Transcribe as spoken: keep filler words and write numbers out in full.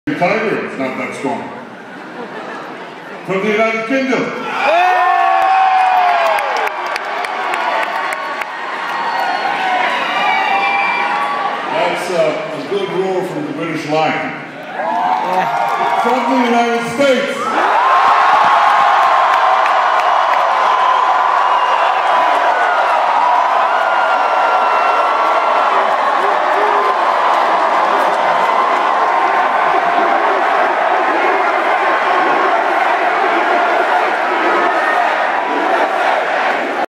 The tiger is not that strong. From the United Kingdom. That's uh, a good roar from the British Lion. From the United States.